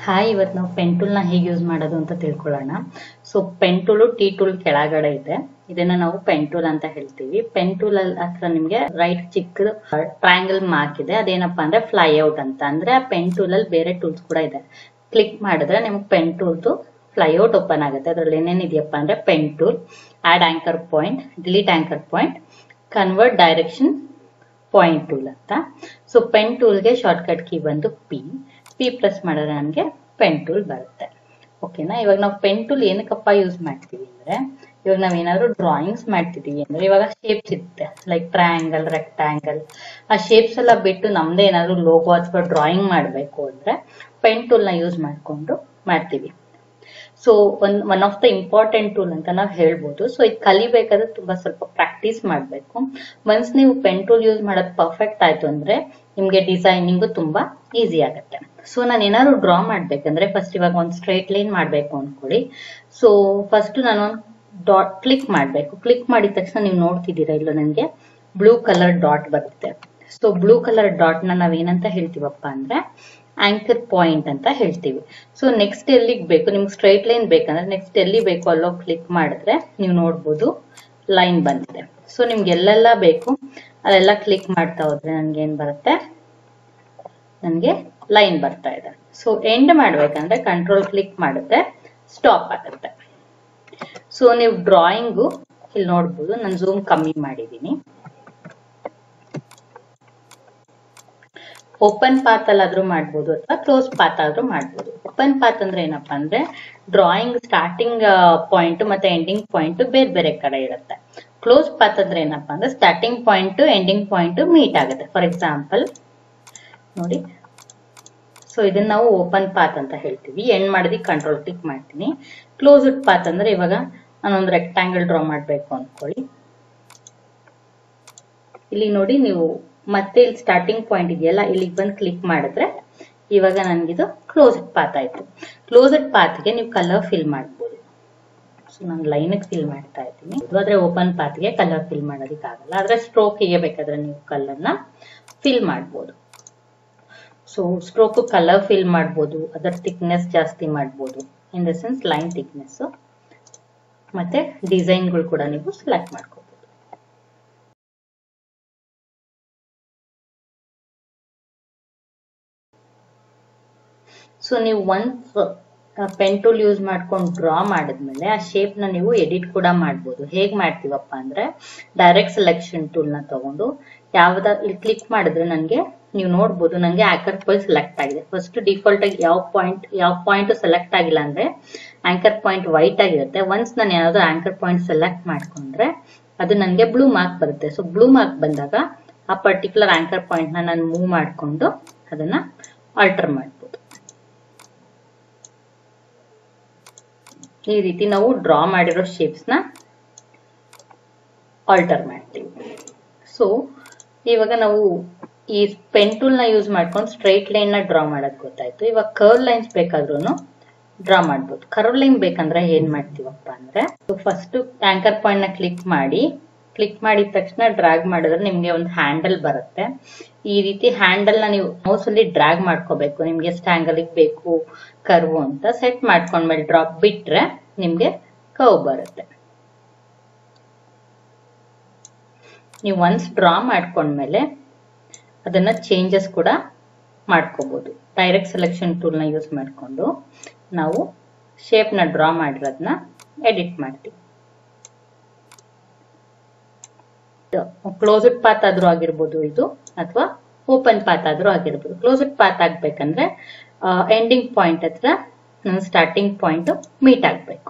Hi, ಇವತ್ತು ನಾವು pen ಟೂಲ್ನ ಹೇಗೆ ಯೂಸ್ ಮಾಡೋದು ಅಂತ ತಿಳ್ಕೊಳ್ಳೋಣ. So pen tool T tool ಕೆಳಗಡೆ ಇದೆ. ಇದನ್ನ ನಾವು ಪೆನ್ ಟೂಲ್ ಅಂತ ಹೇಳ್ತೀವಿ. ಪೆನ್ ಟೂಲ್ ಹತ್ರ ನಿಮ್ಗೆ ರೈಟ್ ಚಿಕ್ಕ ಟ್ರಯಾಂಗಲ್ ಮಾರ್ಕ್ ಇದೆ. ಅದೇನಪ್ಪಾ ಅಂದ್ರೆ ಫ್ಲೈ ಔಟ್ ಅಂತ. ಅಂದ್ರೆ ಆ ಪೆನ್ ಟೂಲ್ ಅಲ್ಲಿ ಬೇರೆ ಟೂಲ್ಸ್ ಕೂಡ ಇದೆ. ಕ್ಲಿಕ್ ಮಾಡಿದ್ರೆ ನಿಮ್ಗೆ ಪೆನ್ ಟೂಲ್ದು ಫ್ಲೈ ಔಟ್ ಓಪನ್ ಆಗುತ್ತೆ. ಅದ್ರಲ್ಲಿ ಏನೇನಿದೆಯಪ್ಪ ಅಂದ್ರೆ pen tool, add anchor point, delete anchor point, convert direction point tool ಅಂತ. ಸೊ ಪೆನ್ ಟೂಲ್ಗೆ ಶಾರ್ಟ್ಕಟ್ ಕೀ ಬಂದು ಪಿ ಪ್ರೆಸ್ ಮಾಡಿದ್ರೆ ನಮಗೆ ಪೆನ್ ಟೂಲ್ ಬರುತ್ತೆ. ಓಕೆನಾ. ಇವಾಗ ನಾವು ಪೆನ್ ಟೂಲ್ ಏನಕ್ಕಪ್ಪ ಯೂಸ್ ಮಾಡ್ತೀವಿ ಅಂದ್ರೆ, ಇವಾಗ ನಾವೇನಾದ್ರು ಡ್ರಾಯಿಂಗ್ಸ್ ಮಾಡ್ತಿದೀವಿ ಅಂದ್ರೆ ಇವಾಗ ಶೇಪ್ಸ್ ಇರುತ್ತೆ, ಲೈಕ್ ಟ್ರಯಾಂಗಲ್, ರೆಕ್ಟಾಂಗಲ್. ಆ ಶೇಪ್ಸ್ ಎಲ್ಲ ಬಿಟ್ಟು ನಮ್ದೇ ಏನಾದ್ರು ಲೋಗೋ ಅಥವಾ ಡ್ರಾಯಿಂಗ್ ಮಾಡಬೇಕು ಅಂದ್ರೆ ಪೆನ್ ಟೂಲ್ ನ ಯೂಸ್ ಮಾಡ್ಕೊಂಡು ಮಾಡ್ತೀವಿ. So one of the important tool ಅಂತ ನಾವು ಹೇಳ್ಬೋದು. ಸೊ ಇದು ಕಲಿಬೇಕಾದ್ರೆ ತುಂಬಾ ಸ್ವಲ್ಪ ಪ್ರಾಕ್ಟೀಸ್ ಮಾಡಬೇಕು. ಒನ್ಸ್ ನೀವು ಪೆನ್ ಟೂಲ್ ಯೂಸ್ ಮಾಡೋದು ಪರ್ಫೆಕ್ಟ್ ಆಯ್ತು ಅಂದ್ರೆ ನಿಮ್ಗೆ ಡಿಸೈನಿಂಗು ತುಂಬಾ ಈಸಿ ಆಗುತ್ತೆ. ಸೊ ನಾನು ಏನಾದ್ರು ಡ್ರಾ ಮಾಡ್ಬೇಕಂದ್ರೆ ಫಸ್ಟ್ ಇವಾಗ ಒಂದು ಸ್ಟ್ರೈಟ್ ಲೈನ್ ಮಾಡ್ಬೇಕು ಅನ್ಕೊಳ್ಳಿ. ಸೊ ಫಸ್ಟ್ ನಾನು ಡಾಟ್ ಕ್ಲಿಕ್ ಮಾಡ್ಬೇಕು. ಕ್ಲಿಕ್ ಮಾಡಿದ ತಕ್ಷಣ ನೀವು ನೋಡ್ತಿದ್ದೀರಾ ಇಲ್ಲ, ನನಗೆ ಬ್ಲೂ ಕಲರ್ ಡಾಟ್ ಬರುತ್ತೆ. ಸೊ ಬ್ಲೂ ಕಲರ್ ಡಾಟ್ ನ ನಾವೇನಂತ ಹೇಳ್ತೀವಪ್ಪ ಅಂದ್ರೆ ಆಂಕರ್ ಪಾಯಿಂಟ್ ಅಂತ ಹೇಳ್ತೀವಿ. ಸೊ ನೆಕ್ಸ್ಟ್ ಎಲ್ಲಿಗೆ ಬೇಕು, ನಿಮ್ಗೆ ಸ್ಟ್ರೈಟ್ ಲೈನ್ ಬೇಕಂದ್ರೆ ನೆಕ್ಸ್ಟ್ ಎಲ್ಲಿ ಬೇಕು ಅಲ್ಲೋ ಕ್ಲಿಕ್ ಮಾಡಿದ್ರೆ ನೀವು ನೋಡ್ಬೋದು ಲೈನ್ ಬಂದಿದೆ. ಸೊ ನಿಮ್ಗೆ ಎಲ್ಲೆಲ್ಲ ಬೇಕು ಅಲ್ಲೆಲ್ಲ ಕ್ಲಿಕ್ ಮಾಡ್ತಾ ಹೋದ್ರೆ ನನ್ಗೆ ಏನ್ ಬರುತ್ತೆ, ನನ್ಗೆ ಲೈನ್ ಬರ್ತಾ ಇದೆ. ಸೊ ಎಂಡ್ ಮಾಡ್ಬೇಕಂದ್ರೆ ಕಂಟ್ರೋಲ್ ಕ್ಲಿಕ್ ಮಾಡಿದ್ರೆ ಸ್ಟಾಪ್ ಆಗುತ್ತೆ. ಸೊ ನೀವು ಡ್ರಾಯಿಂಗು ಇಲ್ಲಿ ನೋಡ್ಬೋದು, ನಾನು ಝೂಮ್ ಕಮ್ಮಿ ಮಾಡಿದೀನಿ. ಓಪನ್ ಪಾತ್ ಅಲ್ಲಾದ್ರೂ ಮಾಡ್ಬೋದು ಅಥವಾ ಕ್ಲೋಸ್ ಪಾತ್ ಆದ್ರೂ ಮಾಡ್ಬೋದು. ಓಪನ್ ಪಾತ್ ಅಂದ್ರೆ ಏನಪ್ಪಾ ಅಂದ್ರೆ ಡ್ರಾಯಿಂಗ್ ಸ್ಟಾರ್ಟಿಂಗ್ ಪಾಯಿಂಟ್ ಮತ್ತೆ ಎಂಡಿಂಗ್ ಪಾಯಿಂಟ್ ಬೇರೆ ಬೇರೆ ಕಡೆ ಇರುತ್ತೆ. ಕ್ಲೋಸ್ ಪಾತ್ ಅಂದ್ರೆ ಏನಪ್ಪಾ ಅಂದ್ರೆ starting point ending point meet ಆಗುತ್ತೆ. ಫಾರ್ ಎಕ್ಸಾಂಪಲ್ ನೋಡಿ, ಸೊ ಇದನ್ನ ನಾವು ಓಪನ್ ಪಾತ್ ಅಂತ ಹೇಳ್ತೀವಿ. ಎಂಡ್ ಮಾಡಿದಿ ಕಂಟ್ರೋಲ್ ಕ್ಲಿಕ್ ಮಾಡ್ತೀನಿ. ಕ್ಲೋಸ್ಡ್ ಪಾತ್ ಅಂದ್ರೆ ಇವಾಗ ನಾನೊಂದು ರೆಕ್ಟಾಂಗಲ್ ಡ್ರಾ ಮಾಡ್ಬೇಕು ಅನ್ಕೊಳ್ಳಿ. ಇಲ್ಲಿ ನೋಡಿ, ನೀವು ಮತ್ತೆ ಇಲ್ಲಿ ಸ್ಟಾರ್ಟಿಂಗ್ ಪಾಯಿಂಟ್ ಇದೆಯಲ್ಲ, ಇಲ್ಲಿಗೆ ಬಂದು ಕ್ಲಿಕ್ ಮಾಡಿದ್ರೆ ಇವಾಗ ನನ್ಗಿದು ಕ್ಲೋಸ್ಡ್ ಪಾತ್ ಆಯ್ತು. ಕ್ಲೋಸ್ಡ್ ಪಾತ್ಗೆ ನೀವು ಕಲರ್ ಫಿಲ್ ಮಾಡ್ಬೋದು. ಸೊ ನಾನು ಲೈನ್ ಫಿಲ್ ಮಾಡ್ತಾ ಇದ್ದೀನಿ. ಆದ್ರೆ ಓಪನ್ ಪಾತ್ಗೆ ಕಲರ್ ಫಿಲ್ ಮಾಡೋದಕ್ಕಾಗಲ್ಲ. ಆದ್ರೆ ಸ್ಟ್ರೋಕ್ಗೆ ಬೇಕಾದ್ರೆ ನೀವು ಕಲರ್ನ ಫಿಲ್ ಮಾಡ್ಬೋದು. ಸೊ ಸ್ಟ್ರೋಕ್ ಕಲರ್ ಫಿಲ್ ಮಾಡ್ಬೋದು, ಅದರ ಥಿಕ್ನೆಸ್ ಜಾಸ್ತಿ ಮಾಡ್ಬೋದು, in the sense line thickness, ಮತ್ತೆ ಡಿಸೈನ್ಗಳು ಕೂಡ ನೀವು ಸೆಲೆಕ್ಟ್ ಮಾಡ್ಕೋಬಹುದು. ಸೊ ನೀವು ಒನ್ಸ್ ಪೆನ್ ಟೂಲ್ ಯೂಸ್ ಮಾಡ್ಕೊಂಡು ಡ್ರಾ ಮಾಡಿದ್ಮೇಲೆ ಆ ಶೇಪ್ ನ ನೀವು ಎಡಿಟ್ ಕೂಡ ಮಾಡ್ಬೋದು. ಹೇಗ್ ಮಾಡ್ತೀವಪ್ಪ ಅಂದ್ರೆ ಡೈರೆಕ್ಟ್ ಸೆಲೆಕ್ಷನ್ ಟೂಲ್ ನ ತಗೊಂಡು ಇಲ್ಲಿ ಕ್ಲಿಕ್ ಮಾಡಿದ್ರೆ ನನಗೆ ನೀವು ನೋಡ್ಬೋದು ನನಗೆ ಆಂಕರ್ ಪಾಯಿಂಟ್ ಸೆಲೆಕ್ಟ್ ಆಗಿದೆ. ಫಸ್ಟ್ ಡಿಫಾಲ್ಟ್ ಆಗಿ ಯಾವ ಪಾಯಿಂಟ್ ಸೆಲೆಕ್ಟ್ ಆಗಿಲ್ಲ ಅಂದ್ರೆ ಆಂಕರ್ ಪಾಯಿಂಟ್ ವೈಟ್ ಆಗಿರುತ್ತೆ. ಒನ್ಸ್ ನಾನು ಏನಾದ್ರು ಆಂಕರ್ ಪಾಯಿಂಟ್ ಸೆಲೆಕ್ಟ್ ಮಾಡ್ಕೊಂಡ್ರೆ ಅದು ನನಗೆ ಬ್ಲೂ ಮಾರ್ಕ್ ಬರುತ್ತೆ. ಸೊ ಬ್ಲೂ ಮಾರ್ಕ್ ಬಂದಾಗ ಆ ಪರ್ಟಿಕ್ಯುಲರ್ ಆಂಕರ್ ಪಾಯಿಂಟ್ ನ ನಾನು ಮೂವ್ ಮಾಡ್ಕೊಂಡು ಅದನ್ನ ಆಲ್ಟರ್ ಮಾಡ್ಬೋದು. ಈ ರೀತಿ ನಾವು ಡ್ರಾ ಮಾಡಿರೋ ಶೇಪ್ಸ್ ನ ಆಲ್ಟರ್ ಮಾಡ್ತೀವಿ. ಸೊ ಇವಾಗ ನಾವು ಈ ಪೆನ್ ಟೂಲ್ ನ ಯೂಸ್ ಮಾಡ್ಕೊಂಡು ಸ್ಟ್ರೈಟ್ ಲೈನ್ ನ ಡ್ರಾ ಮಾಡೋದು ಗೊತ್ತಾಯ್ತು. ಇವಾಗ ಕರ್ವ್ ಲೈನ್ಸ್ ಬೇಕಾದ್ರೂ ಡ್ರಾ ಮಾಡ್ಬೋದು. ಕರ್ವ್ ಲೈನ್ ಬೇಕಂದ್ರೆ ಏನ್ ಮಾಡ್ತೀವಪ್ಪ ಅಂದ್ರೆ ಫಸ್ಟ್ ಆಂಕರ್ ಪಾಯಿಂಟ್ ನ ಕ್ಲಿಕ್ ಮಾಡಿದ ತಕ್ಷಣ ಡ್ರ್ಯಾಗ್ ಮಾಡಿದ್ರೆ ನಿಮ್ಗೆ ಒಂದು ಹ್ಯಾಂಡಲ್ ಬರುತ್ತೆ. ಈ ರೀತಿ ಹ್ಯಾಂಡಲ್ ನ ನೀವು ಮೌಸ್ ಅಲ್ಲಿ ಡ್ರ್ಯಾಗ್ ಮಾಡ್ಕೋಬೇಕು. ನಿಮ್ಗೆ ಎಷ್ಟು ಆಂಗಲ್ ಬೇಕು ಕರ್ವ್ ಅಂತ ಸೆಟ್ ಮಾಡ್ಕೊಂಡ್ಮೇಲೆ ಡ್ರಾಪ್ ಬಿಟ್ರೆ ನಿಮ್ಗೆ ಕರ್ವ್ ಬರುತ್ತೆ. ನೀವು ಒನ್ಸ್ ಡ್ರಾ ಮಾಡ್ಕೊಂಡ್ಮೇಲೆ ಅದನ್ನ ಚೇಂಜಸ್ ಕೂಡ ಮಾಡ್ಕೋಬಹುದು. ಡೈರೆಕ್ಟ್ ಸೆಲೆಕ್ಷನ್ ಟೂಲ್ ನ ಯೂಸ್ ಮಾಡ್ಕೊಂಡು ನಾವು ಶೇಪ್ ನ ಡ್ರಾ ಮಾಡಿರೋದನ್ನ ಎಡಿಟ್ ಮಾಡ್ತೀವಿ. ಕ್ಲೋಸ್ಡ್ ಪಾತ್ ಆದ್ರೂ ಆಗಿರ್ಬೋದು ಇದು, ಅಥವಾ ಓಪನ್ ಪಾತ್ ಆದ್ರೂ ಆಗಿರ್ಬೋದು. ಕ್ಲೋಸ್ಡ್ ಪಾತ್ ಆಗ್ಬೇಕಂದ್ರೆ ಎಂಡಿಂಗ್ ಪಾಯಿಂಟ್ ಹತ್ರ ಸ್ಟಾರ್ಟಿಂಗ್ ಪಾಯಿಂಟ್ ಮೀಟ್ ಆಗ್ಬೇಕು.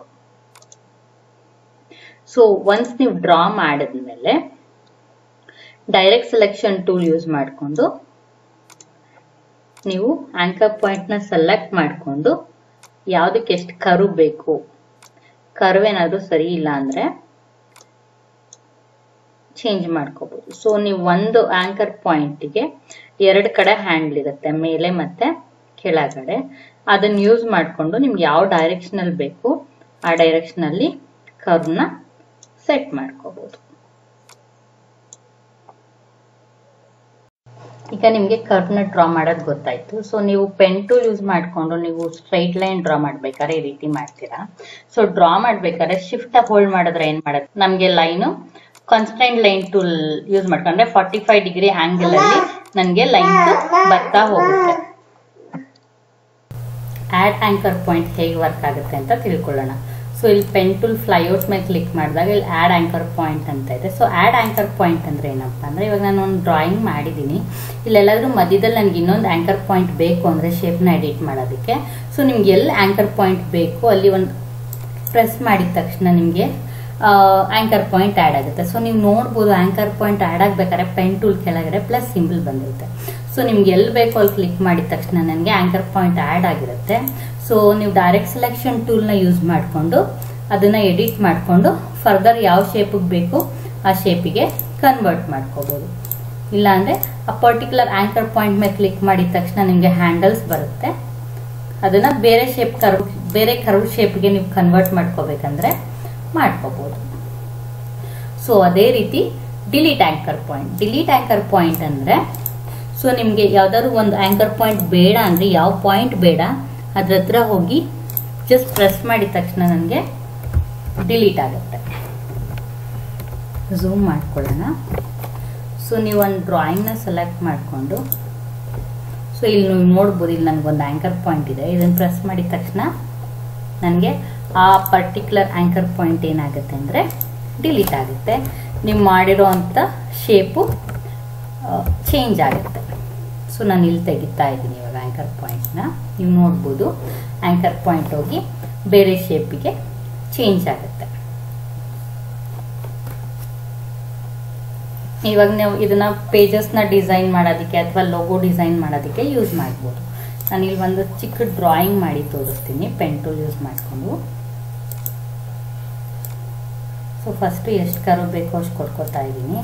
ಸೊ ಒನ್ಸ್ ನೀವು ಡ್ರಾ ಮಾಡಿದ್ಮೇಲೆ ಡೈರೆಕ್ಟ್ ಸೆಲೆಕ್ಷನ್ ಟೂಲ್ ಯೂಸ್ ಮಾಡಿಕೊಂಡು ನೀವು ಆಂಕರ್ ಪಾಯಿಂಟ್ ನ ಸೆಲೆಕ್ಟ್ ಮಾಡಿಕೊಂಡು ಯಾವ್ದಕ್ಕೆ ಎಷ್ಟು ಕರ್ವ್ ಬೇಕು, ಕರ್ವ್ ಏನಾದ್ರು ಸರಿ ಇಲ್ಲ ಅಂದ್ರೆ ಚೇಂಜ್ ಮಾಡ್ಕೋಬಹುದು. ಸೊ ನೀವು ಒಂದು ಆಂಕರ್ ಪಾಯಿಂಟ್ಗೆ 2 ಕಡೆ ಹ್ಯಾಂಡಲ್ ಇರುತ್ತೆ, ಮೇಲೆ ಮತ್ತೆ ಕೆಳಗಡೆ. ಅದನ್ನ ಯೂಸ್ ಮಾಡ್ಕೊಂಡು ನಿಮ್ಗೆ ಯಾವ ಡೈರೆಕ್ಷನ್ ಅಲ್ಲಿ ಬೇಕು ಆ ಡೈರೆಕ್ಷನ್ ಅಲ್ಲಿ ಕರ್ವ್ ನ ಸೆಟ್ ಮಾಡ್ಕೋಬಹುದು. ಈಗ ನಿಮ್ಗೆ ಕರ್ವ್ ನ ಡ್ರಾ ಮಾಡೋದು ಗೊತ್ತಾಯ್ತು. ಸೊ ನೀವು ಪೆನ್ ಟೂಲ್ ಯೂಸ್ ಮಾಡ್ಕೊಂಡು ನೀವು ಸ್ಟ್ರೈಟ್ ಲೈನ್ ಡ್ರಾ ಮಾಡ್ಬೇಕಾದ್ರೆ ಈ ರೀತಿ ಮಾಡ್ತೀರಾ. ಸೊ ಡ್ರಾ ಮಾಡ್ಬೇಕಾದ್ರೆ ಶಿಫ್ಟ್ ಹೋಲ್ಡ್ ಮಾಡಿದ್ರೆ ಏನ್ ಮಾಡುತ್ತೆ, ನಮ್ಗೆ line constant line tool use ಮಾಡ್ಕೊಂಡ್ರೆ 45 ಡಿಗ್ರಿ ಆಂಗಲ್ ಅಲ್ಲಿ ನನ್ಗೆ ಲೈನ್ ಬರ್ತಾ ಹೋಗುತ್ತೆ. ಆಡ್ ಆಂಕರ್ ಪಾಯಿಂಟ್ ಹೇಗೆ ವರ್ಕ್ ಆಗುತ್ತೆ ಅಂತ ತಿಳ್ಕೊಳ್ಳೋಣ. ಸೊ ಇಲ್ಲಿ ಪೆನ್ ಟೂಲ್ ಫ್ಲೈಔಟ್ ಮೇಲೆ ಕ್ಲಿಕ್ ಮಾಡಿದಾಗ ಇಲ್ಲಿ ಆಡ್ ಆಂಕರ್ ಪಾಯಿಂಟ್ ಅಂತ ಇದೆ. ಸೊ ಆಡ್ ಆಂಕರ್ ಪಾಯಿಂಟ್ ಅಂದ್ರೆ ಏನಪ್ಪಾ ಅಂದ್ರೆ, ಇವಾಗ ನಾನು ಒಂದು ಡ್ರಾಯಿಂಗ್ ಮಾಡಿದ್ದೀನಿ, ಇಲ್ಲೆಲ್ಲಾದ್ರೂ ಮಧ್ಯದಲ್ಲಿ ನನಗೆ ಇನ್ನೊಂದು ಆಂಕರ್ ಪಾಯಿಂಟ್ ಬೇಕು ಅಂದ್ರೆ ಶೇಪ್ನ ಎಡಿಟ್ ಮಾಡೋದಕ್ಕೆ, ಸೊ ನಿಮ್ಗೆ ಎಲ್ಲಿ ಆಂಕರ್ ಪಾಯಿಂಟ್ ಬೇಕು ಅಲ್ಲಿ ಒಂದು ಪ್ರೆಸ್ ಮಾಡಿದ ತಕ್ಷಣ ನಿಮಗೆ ಆಂಕರ್ ಪಾಯಿಂಟ್ ಆಡ್ ಆಗುತ್ತೆ. ಸೊ ನೀವು ನೋಡ್ಬೋದು ಆಂಕರ್ ಪಾಯಿಂಟ್ ಆಡ್ ಆಗ್ಬೇಕಾದ್ರೆ ಪೆನ್ ಟೂಲ್ ಕೆಳಗಡೆ ಪ್ಲಸ್ ಸಿಂಬಲ್ ಬಂದಿರುತ್ತೆ. ಸೊ ನಿಮ್ಗೆ ಎಲ್ಲಿ ಬೇಕೋ ಅಲ್ಲಿ ಕ್ಲಿಕ್ ಮಾಡಿದ ತಕ್ಷಣ ನನಗೆ ಆಂಕರ್ ಪಾಯಿಂಟ್ ಆಡ್ ಆಗಿರುತ್ತೆ. ಸೊ ನೀವು ಡೈರೆಕ್ಟ್ ಸೆಲೆಕ್ಷನ್ ಟೂಲ್ನ ಯೂಸ್ ಮಾಡಿಕೊಂಡು ಅದನ್ನ ಎಡಿಟ್ ಮಾಡಿಕೊಂಡು ಫರ್ದರ್ ಯಾವ ಶೇಪಿಗೆ ಬೇಕು ಆ ಶೇಪಿಗೆ ಕನ್ವರ್ಟ್ ಮಾಡ್ಕೋಬಹುದು. ಇಲ್ಲಾಂದ್ರೆ ಆ ಪರ್ಟಿಕ್ಯುಲರ್ ಆಂಕರ್ ಪಾಯಿಂಟ್ ಮೇಲೆ ಕ್ಲಿಕ್ ಮಾಡಿದ ತಕ್ಷಣ ನಿಮಗೆ ಹ್ಯಾಂಡಲ್ಸ್ ಬರುತ್ತೆ, ಅದನ್ನ ಬೇರೆ ಕರ್ವ್ ಶೇಪ್ಗೆ ನೀವು ಕನ್ವರ್ಟ್ ಮಾಡ್ಕೋಬೇಕಂದ್ರೆ ಮಾಡ್ಕೋಬಹುದು. ಸೊ ಅದೇ ರೀತಿ ಡಿಲೀಟ್ ಆಂಕರ್ ಪಾಯಿಂಟ್ ಅಂದ್ರೆ, ಸೊ ನಿಮ್ಗೆ ಯಾವ್ದಾದ್ರು ಒಂದು ಆಂಕರ್ ಪಾಯಿಂಟ್ ಬೇಡ ಅಂದ್ರೆ ಯಾವ ಪಾಯಿಂಟ್ ಬೇಡ ಅದ್ರ ಹತ್ರ ಹೋಗಿ ಜಸ್ಟ್ ಪ್ರೆಸ್ ಮಾಡಿದ ತಕ್ಷಣ ನನಗೆ ಡಿಲೀಟ್ ಆಗುತ್ತೆ. ಝೂಮ್ ಮಾಡ್ಕೊಳ್ಳೋಣ. ಸೊ ನೀವು ಒಂದು ಡ್ರಾಯಿಂಗ್ನ ಸೆಲೆಕ್ಟ್ ಮಾಡಿಕೊಂಡು, ಸೊ ಇಲ್ಲಿ ನೀವು ನೋಡ್ಬೋದು, ಇಲ್ಲಿ ನನಗೊಂದು ಆಂಕರ್ ಪಾಯಿಂಟ್ ಇದೆ, ಇದನ್ನು ಪ್ರೆಸ್ ಮಾಡಿದ ತಕ್ಷಣ ನನಗೆ ಆ ಪರ್ಟಿಕ್ಯುಲರ್ ಆಂಕರ್ ಪಾಯಿಂಟ್ ಏನಾಗುತ್ತೆ ಅಂದರೆ ಡಿಲೀಟ್ ಆಗುತ್ತೆ. ನೀವು ಮಾಡಿರೋ ಅಂಥ ಶೇಪು ಚೇಂಜ್ ಆಗುತ್ತೆ. ಸೊ ನಾನು ಇಲ್ಲಿ ತೆಗಿತಾ ಇದ್ದೀನಿ ಇವಾಗ ಆಂಕರ್ ಪಾಯಿಂಟ್ನ, ನೀವು ನೋಡ್ಬೋದು ಆಂಕರ್ ಪಾಯಿಂಟ್ ಹೋಗಿ ಬೇರೆ ಶೇಪಿಗೆ ಚೇಂಜ್ ಆಗುತ್ತೆ. ಇವಾಗ ನೀವು ಇದನ್ನ ಪೇಜಸ್ನ ಡಿಸೈನ್ ಮಾಡೋದಕ್ಕೆ ಅಥವಾ ಲೋಗೋ ಡಿಸೈನ್ ಮಾಡೋದಕ್ಕೆ ಯೂಸ್ ಮಾಡ್ಬೋದು. ನಾನು ಇಲ್ಲಿ ಒಂದು ಚಿಕ್ಕ ಡ್ರಾಯಿಂಗ್ ಮಾಡಿ ತೋರಿಸ್ತೀನಿ ಪೆನ್ ಟೂಲ್ ಯೂಸ್ ಮಾಡಿಕೊಂಡು. ಸೊ ಫಸ್ಟ್ ಎಷ್ಟು ಕರ್ವ್ ಬೇಕೋ ಅಷ್ಟು ಕೊಟ್ಕೋತಾ ಇದ್ದೀನಿ.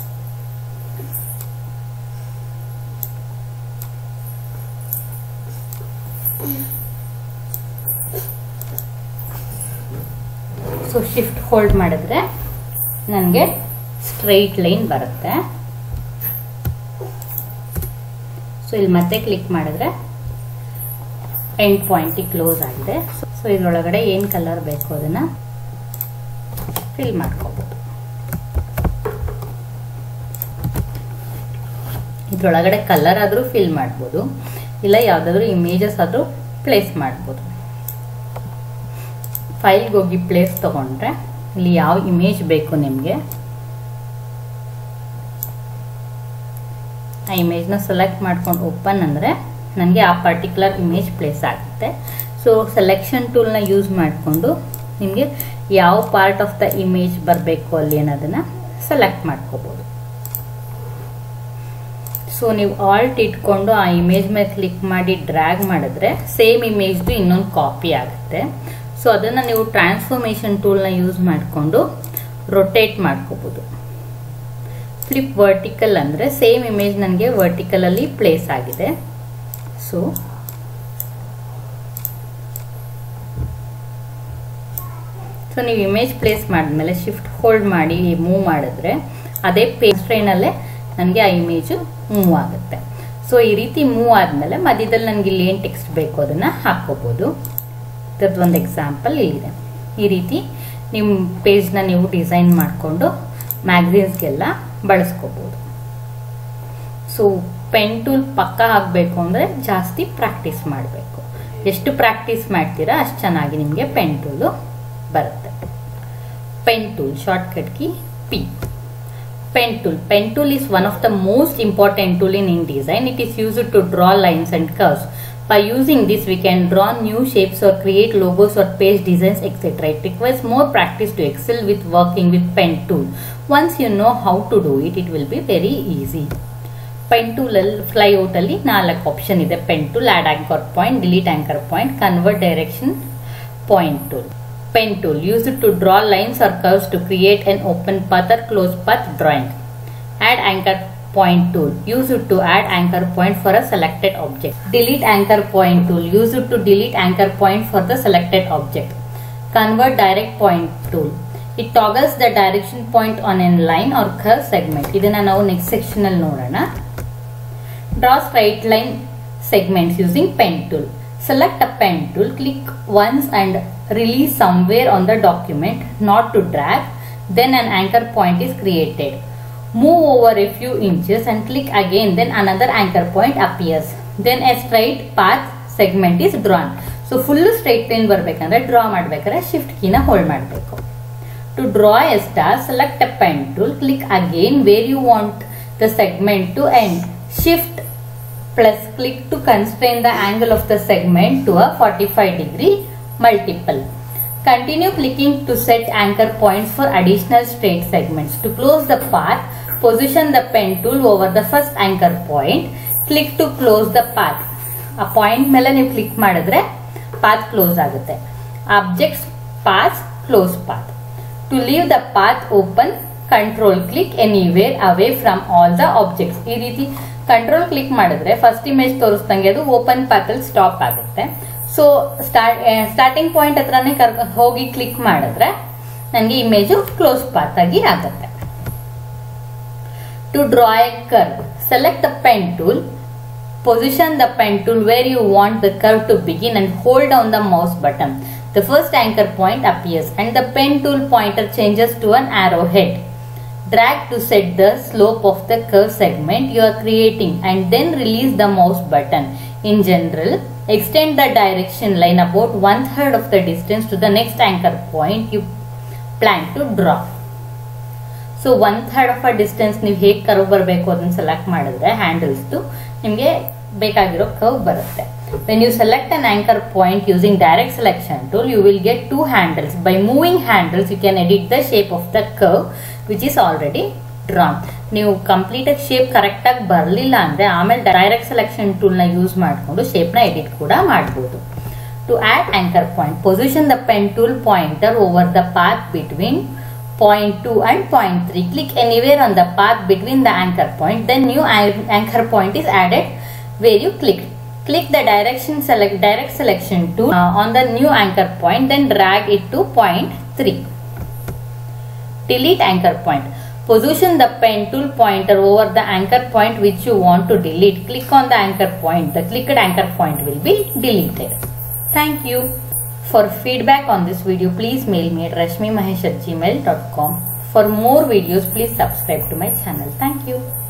ಸೊ ಶಿಫ್ಟ್ ಹೋಲ್ಡ್ ಮಾಡಿದ್ರೆ ನನಗೆ ಸ್ಟ್ರೈಟ್ ಲೈನ್ ಬರುತ್ತೆ. ಸೊ ಇಲ್ಲಿ ಮತ್ತೆ ಕ್ಲಿಕ್ ಮಾಡಿದ್ರೆ ಎಂಡ್ ಪಾಯಿಂಟ್ ಕ್ಲೋಸ್ ಆಗಿದೆ. ಸೊ ಇದ್ರೊಳಗಡೆ ಏನ್ ಕಲರ್ ಬೇಕು ಅದನ್ನ ಫಿಲ್ ಮಾಡ್ಕೋಬಹುದು. ಇದ್ರೊಳಗಡೆ ಕಲರ್ ಆದ್ರೂ ಫಿಲ್ ಮಾಡ್ಬೋದು, ಇಲ್ಲ ಯಾವ್ದಾದ್ರು ಇಮೇಜಸ್ ಆದ್ರೂ ಪ್ಲೇಸ್ ಮಾಡ್ಬೋದು. ಫೈಲ್ಗೆ ಹೋಗಿ ಪ್ಲೇಸ್ ತಗೊಂಡ್ರೆ ಇಲ್ಲಿ ಯಾವ ಇಮೇಜ್ ಬೇಕು ನಿಮಗೆ ಆ ಇಮೇಜ್ನ ಸೆಲೆಕ್ಟ್ ಮಾಡ್ಕೊಂಡು ಓಪನ್ ಅಂದರೆ ನನಗೆ ಆ ಪರ್ಟಿಕ್ಯುಲರ್ ಇಮೇಜ್ ಪ್ಲೇಸ್ ಆಗುತ್ತೆ. ಸೊ ಸೆಲೆಕ್ಷನ್ ಟೂಲ್ನ ಯೂಸ್ ಮಾಡಿಕೊಂಡು ನಿಮಗೆ ಯಾವ ಪಾರ್ಟ್ ಆಫ್ ದ ಇಮೇಜ್ ಬರಬೇಕು ಅಲ್ಲಿ ಅನ್ನೋದನ್ನ ಸೆಲೆಕ್ಟ್ ಮಾಡ್ಕೋಬಹುದು. ಸೊ ನೀವು ಆಲ್ಟ್ ಇಟ್ಕೊಂಡು ಆ ಇಮೇಜ್ ಮೇಲೆ ಕ್ಲಿಕ್ ಮಾಡಿ ಡ್ರ್ಯಾಗ್ ಮಾಡಿದ್ರೆ ಸೇಮ್ ಇಮೇಜ್ದು ಇನ್ನೊಂದು ಕಾಪಿ ಆಗುತ್ತೆ. ಸೊ ಅದನ್ನ ನೀವು ಟ್ರಾನ್ಸ್ಫಾರ್ಮೇಶನ್ ಟೂಲ್ನ ಯೂಸ್ ಮಾಡಿಕೊಂಡು ರೊಟೇಟ್ ಮಾಡ್ಕೋಬಹುದು. ಫ್ಲಿಪ್ ವರ್ಟಿಕಲ್ ಅಂದ್ರೆ ಸೇಮ್ ಇಮೇಜ್ ನನಗೆ ವರ್ಟಿಕಲ್ ಅಲ್ಲಿ ಪ್ಲೇಸ್ ಆಗಿದೆ. ಸೊ ನೀವು ಇಮೇಜ್ ಪ್ಲೇಸ್ ಮಾಡಿದ್ಮೇಲೆ ಶಿಫ್ಟ್ ಹೋಲ್ಡ್ ಮಾಡಿ ಮೂವ್ ಮಾಡಿದ್ರೆ ಅದೇ ಪೇಜ್ ಟ್ರೈನಲ್ಲೇ ನನಗೆ ಆ ಇಮೇಜು ಮೂವ್ ಆಗುತ್ತೆ. ಸೊ ಈ ರೀತಿ ಮೂವ್ ಆದ್ಮೇಲೆ ಮಧ್ಯದಲ್ಲಿ ನನಗೆ ಇಲ್ಲಿ ಏನ್ ಟೆಕ್ಸ್ಟ್ ಬೇಕು ಅದನ್ನ ಹಾಕೋಬಹುದು. ಇದ್ರದ್ದು ಒಂದು ಎಕ್ಸಾಂಪಲ್ ಇಲ್ಲಿದೆ. ಈ ರೀತಿ ನಿಮ್ಮ ಪೇಜ್ನ ನೀವು ಡಿಸೈನ್ ಮಾಡಿಕೊಂಡು ಮ್ಯಾಗಝೀನ್ಸ್ಗೆಲ್ಲ ಬಳಸ್ಕೋಬಹುದು. ಸೊ ಪೆನ್ ಟೂಲ್ ಪಕ್ಕ ಹಾಕಬೇಕು ಅಂದ್ರೆ ಜಾಸ್ತಿ ಪ್ರಾಕ್ಟೀಸ್ ಮಾಡಬೇಕು. ಎಷ್ಟು ಪ್ರಾಕ್ಟೀಸ್ ಮಾಡ್ತೀರಾ ಅಷ್ಟು ಚೆನ್ನಾಗಿ ನಿಮಗೆ ಪೆನ್ ಟೂಲು ಬರುತ್ತೆ. Pen tool shortcut key P. Pen tool is one of the most important tool in InDesign. It is used to draw lines and curves. By using this, we can draw new shapes or create logos or page designs, etc. It requires more practice to excel with working with pen tool. Once you know how to do it, it will be very easy. Pen tool flyout ಅಲ್ಲಿ 4 option ಇದೆ. Pen tool, add anchor point, delete anchor point, convert direction, point tool. Pen tool used to draw lines or curves to create an open path or closed path drawing. Add anchor point tool used to add anchor point for a selected object. Delete anchor point tool used to delete anchor point for the selected object. Convert direct point tool. It toggles the direction point on a line or curve segment. ಇದನ್ನ ನಾವು next section ಅಲ್ಲಿ ನೋಡೋಣ. Draw straight line segments using pen tool. Select a pen tool, click once and release somewhere on the document, not to drag. Then an anchor point is created. Move over a few inches and click again, then another anchor point appears. Then a straight path segment is drawn. So full straight line ಬರ್ಬೇಕಂದ್ರೆ draw ಮಾಡಬೇಕಾದ್ರೆ shift key ನ hold ಮಾಡಬೇಕು. To draw a star, select a pen tool, click again where you want the segment to end. Shift plus click to constrain the angle of the segment to a 45-degree multiple. Continue clicking to set anchor points for additional straight segments. To close the path, position the pen tool over the first anchor point. Click to close the path. A point ಮೇಲೆ ನೀವು click ಮಾಡಿದ್ರೆ path close ಆಗುತ್ತೆ. Objects path, close path. To leave the path open, control click anywhere away from all the objects. ಈ ರೀತಿ control click ಮಾಡಿದ್ರೆ first image ತೋರಿಸ್ದಂಗೆ ಅದು open path ಅಲ್ಲಿ ಸ್ಟಾಪ್ ಆಗುತ್ತೆ. ಸೊ ಸ್ಟಾರ್ಟಿಂಗ್ ಪಾಯಿಂಟ್ ಹತ್ರನೇ ಹೋಗಿ ಕ್ಲಿಕ್ ಮಾಡಿದ್ರೆ ನನಗೆ ಇಮೇಜು ಕ್ಲೋಸ್ ಪಾತ್ ಆಗಿ ಆಗುತ್ತೆ. To draw a curve, select the pen tool, position the pen tool where you want the curve to begin and hold down the mouse button. The first anchor point appears and the pen tool pointer changes to an arrowhead. Drag to set the slope of the curve segment you are creating and then release the mouse button. In general, extend the direction line about 1/3 of the distance to the next anchor point you plan to draw. So 1/3 of a distance ನೀವು ಹೇಗೆ curve ಬರಬೇಕು ಅದನ್ನ select ಮಾಡಿದ್ರೆ handles ನಿಮಗೆ ಬೇಕಾಗಿರೋ curve ಬರುತ್ತೆ. When you select an anchor point using direct selection tool, you will get two handles. By moving handles, you can edit the shape of the curve which is already drawn. ನೀವು complete shape correct ಆಗಿ ಬರಲಿಲ್ಲ ಅಂದ್ರೆ ಆಮೇಲೆ direct selection tool ನ use ಮಾಡಿಕೊಂಡು shape ನ edit ಕೂಡ ಮಾಡಬಹುದು. To add anchor point, position the pen tool pointer over the path between point 2 and point 3. Click anywhere on the path between the anchor point. Then new anchor point is added where you click. Click the direct selection tool on the new anchor point, then drag it to point 3. Delete anchor point. Position the pen tool pointer over the anchor point which you want to delete. Click on the anchor point. The clicked anchor point will be deleted. Thank you. For feedback on this video, please mail me at rashmimahesh@gmail.com. For more videos, please subscribe to my channel. Thank you.